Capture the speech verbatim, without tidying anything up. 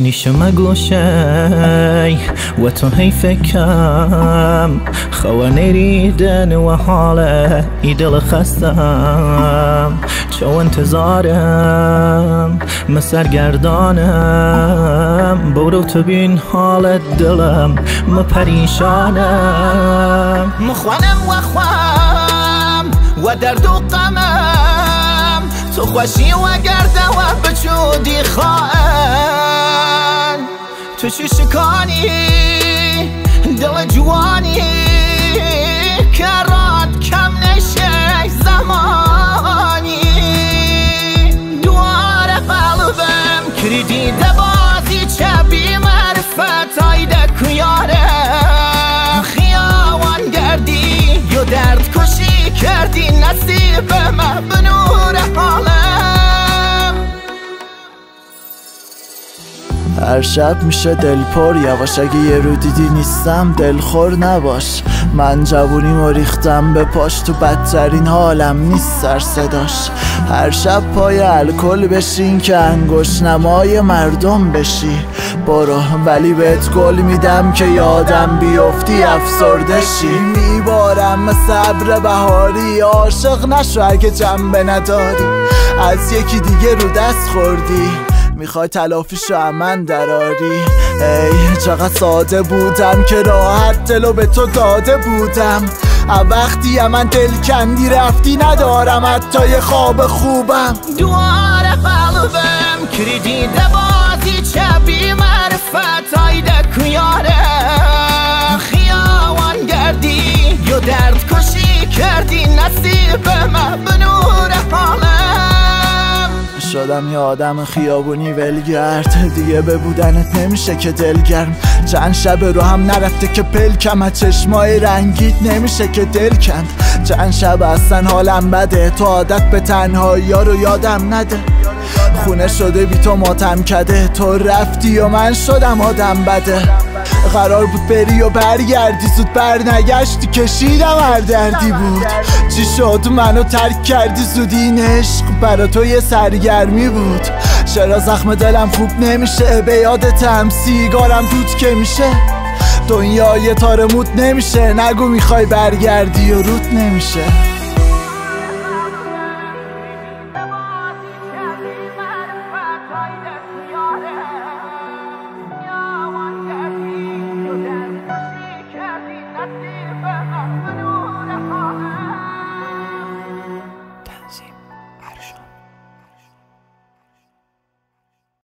نیشم گوشی و تو حیفکم خوا نریدن و حاله ای دل خستم چو انتظارم مسرگردانم برو تو بین حالت دلم ما پریشانم مخوانم و خوام و درد و غمم تو خوشی و گرده و بجودی خواهن تو چی شکانی دل جوانی کرات کم نشه زمانی دوار قلبم کردی دبازی چه بی معرفت آیده کیارم خیاوان گردی یا درد کشی کردی نصیب من به نور حالم هر شب میشه دل پر یواش اگه یه رو دیدی نیستم دلخور نباش من جوونیمو ریختم به پاش تو بدترین حالم نیست سر صداش هر شب پای الکل بشین که انگشت نمای مردم بشی برو ولی بهت گل میدم که یادم بیفتی افسرده شی میبارم مثل ابر بهاری عاشق نشو اگه جنبه نداری از یکی دیگه رو دست خوردی میخوای تلافیشو امن دراری ای چقدر ساده بودم که راحت دلو به تو داده بودم وقتی من دل کندی رفتی ندارم حتی یه خواب خوبم دوار قلبم کردی دبازی چه بی معرفت آیده کیارم خیاوان گردی یا درد کشی کردی نصیب من به نور حالم شدم یه آدم خیابونی ولگرد دیگه به بودنت نمیشه که دلگرم چند شب رو هم نرفته که پلکم از چشمای رنگیت نمیشه که دل کند چند شب اصلا حالم بده تو عادت به تنهایی ها رو یادم نده خونه شده بی تو ماتم کده تو رفتی و من شدم آدم بده قرار بود بری و برگردی زود بر نگشتی کشیدم هر دردی بود چی شد منو ترک کردی زود این عشق برا تو یه سرگرمی بود چرا زخم دلم خوب نمیشه به یادتم سیگارم دود که میشه دنیا یه تار موت نمیشه نگو میخوای برگردی و روت نمیشه